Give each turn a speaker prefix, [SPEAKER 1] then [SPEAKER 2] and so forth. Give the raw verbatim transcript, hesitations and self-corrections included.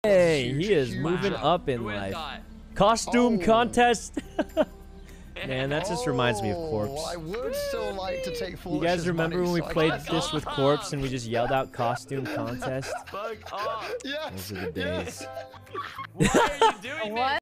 [SPEAKER 1] Hey, he is moving up in life. Costume
[SPEAKER 2] Oh.
[SPEAKER 1] contest. Man, that just reminds me of
[SPEAKER 2] Oh,
[SPEAKER 1] Corpse.
[SPEAKER 2] I would still like to take
[SPEAKER 1] You guys
[SPEAKER 2] Foolish's
[SPEAKER 1] remember
[SPEAKER 2] money,
[SPEAKER 1] when we
[SPEAKER 2] so I
[SPEAKER 1] played
[SPEAKER 2] guess-
[SPEAKER 1] this with Corpse and we just yelled out costume contest?
[SPEAKER 3] Fuck off.
[SPEAKER 2] Yes,
[SPEAKER 1] Those are the days.
[SPEAKER 2] yes.
[SPEAKER 3] Why are you doing
[SPEAKER 4] What?
[SPEAKER 3] this?